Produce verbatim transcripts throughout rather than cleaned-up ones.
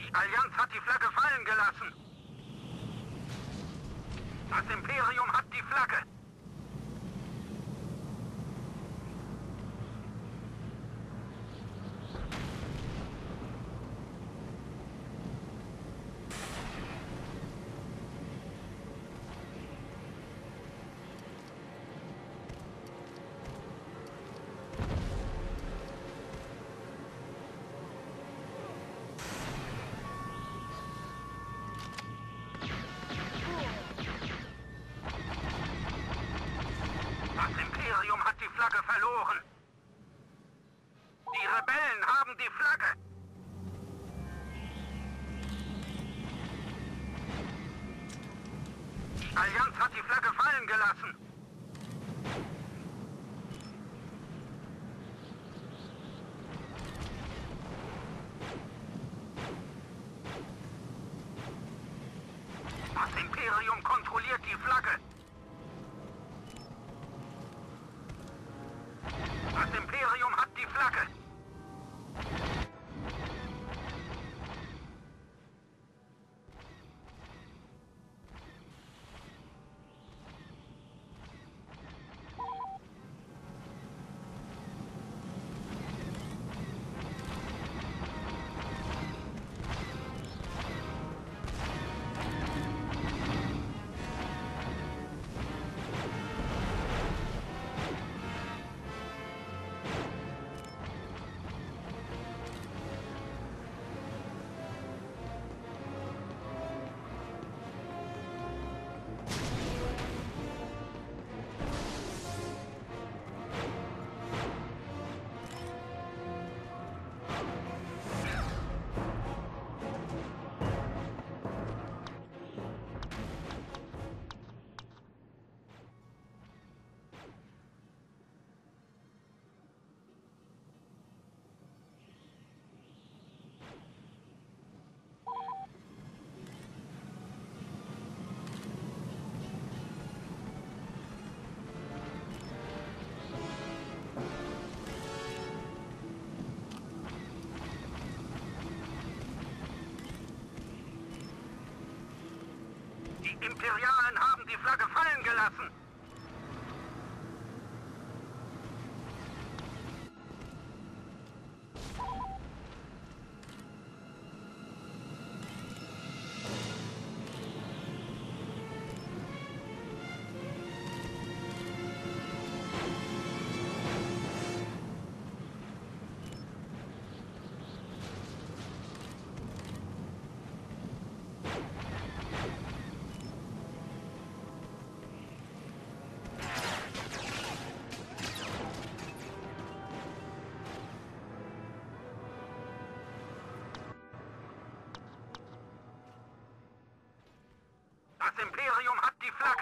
Die Allianz hat die Flagge fallen gelassen. Das Imperium hat die Flagge. Das Imperium hat die Flagge verloren. Die Rebellen haben die Flagge. Die Allianz hat die Flagge fallen gelassen. Das Imperium kontrolliert die Flagge. Das Imperium hat die Flagge. Die Imperialen haben die Flagge fallen gelassen. Das Imperium hat die Flagge.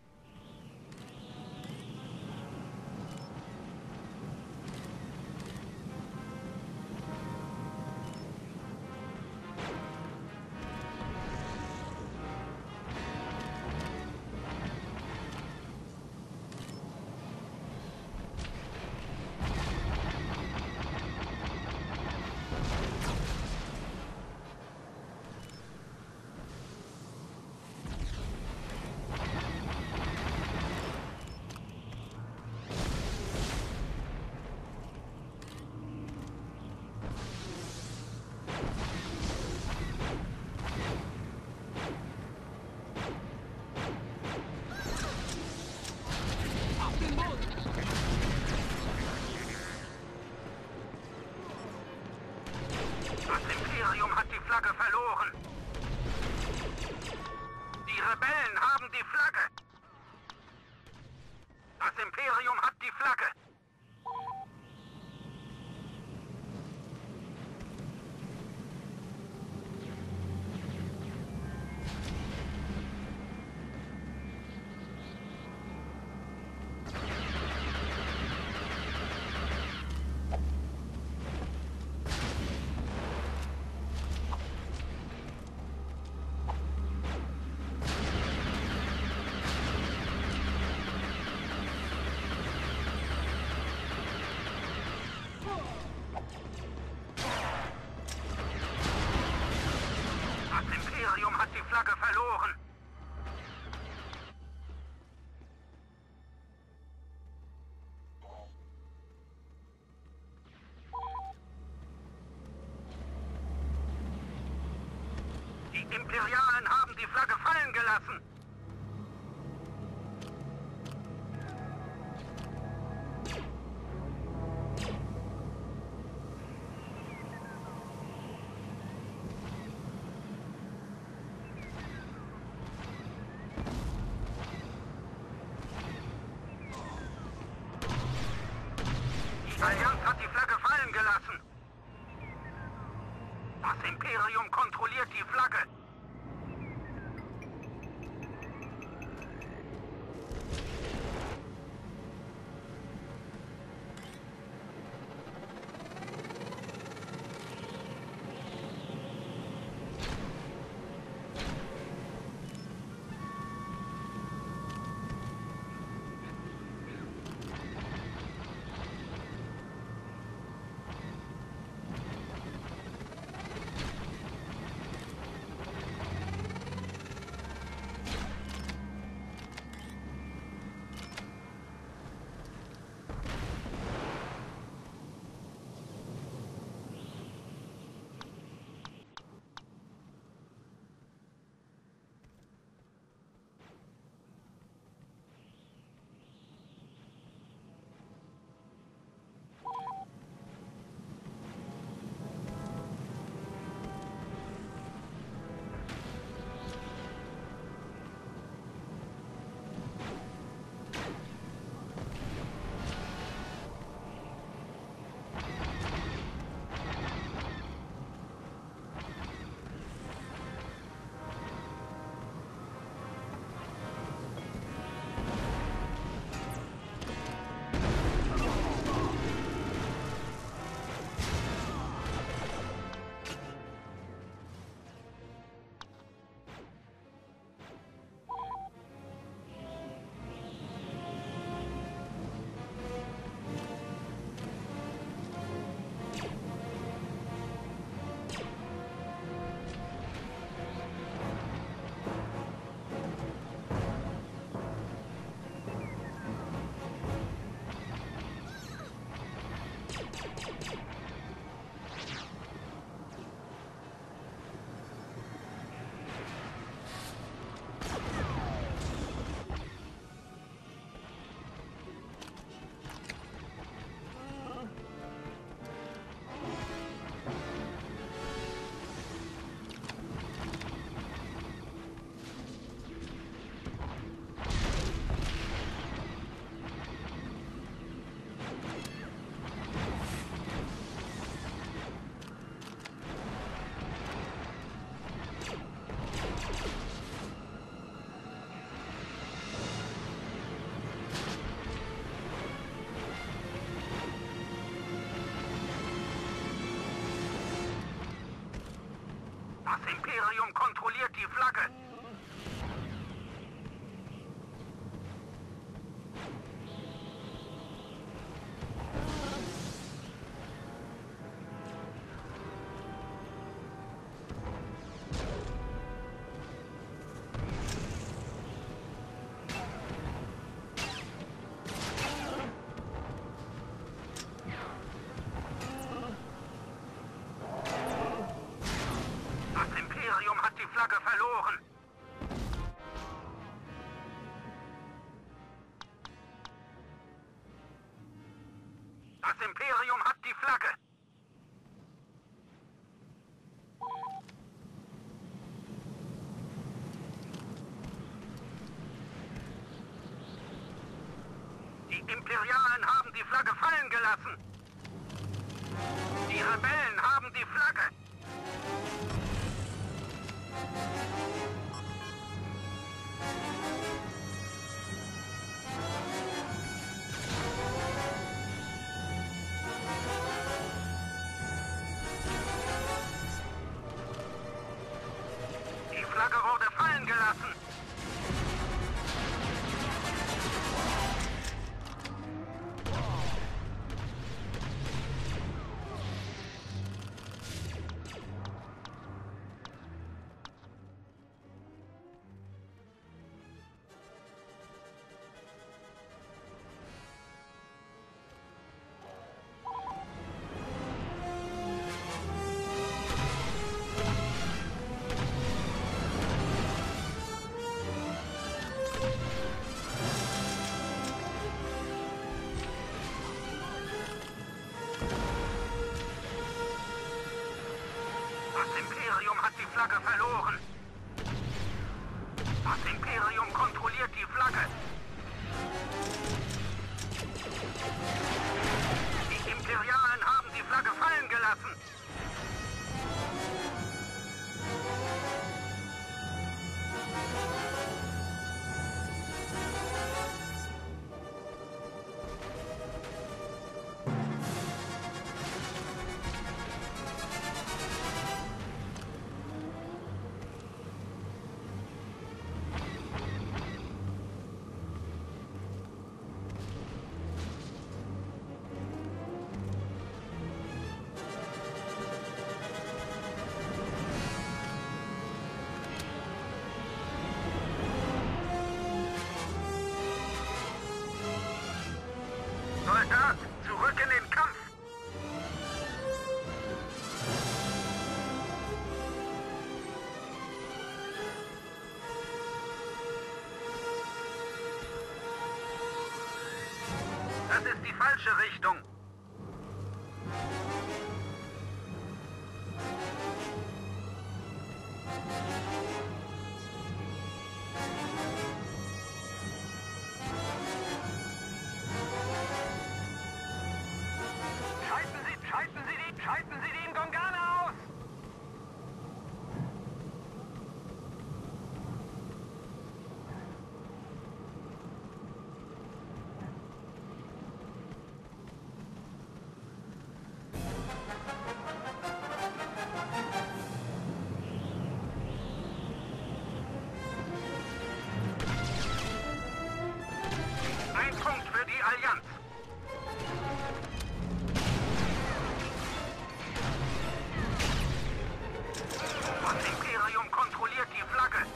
Das Imperium hat die Flagge verloren. Die Rebellen haben die Flagge. Das Imperium hat die Flagge. Flagge verloren. Die Imperialen haben die Flagge fallen gelassen. Die Allianz hat die Flagge fallen gelassen. Das Imperium kontrolliert die Flagge. Das Imperium kontrolliert die Flagge. Das Imperium hat die Flagge verloren. Das Imperium hat die Flagge. Die Imperialen haben die Flagge fallen gelassen. Die Rebellen haben die Flagge. Die Flagge wurde fallen gelassen. verloren. Das Imperium kontrolliert die Flagge. Die Imperialen haben die Flagge fallen gelassen. Soldat, zurück in den Kampf! Das ist die falsche Richtung. Schalten Sie, schalten Sie die, schalten Sie die Ngongana aus! Ein Punkt für die Allianz. Das Imperium kontrolliert die Flagge.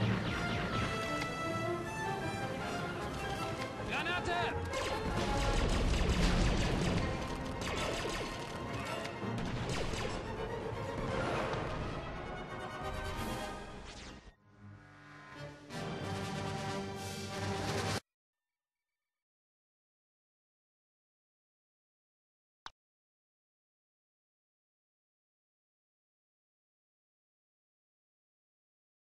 Granate!